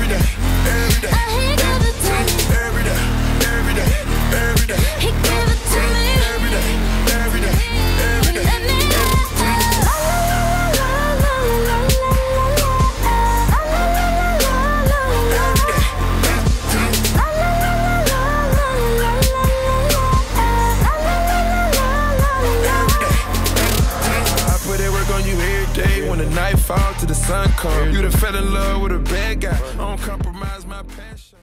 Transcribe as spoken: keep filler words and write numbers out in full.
day, every day. He give it to me every day, every day, every day. He give it to me every day, every day, every day. Let me When the night falls to the sun come, you done fell in love with a bad guy. I don't compromise my passion.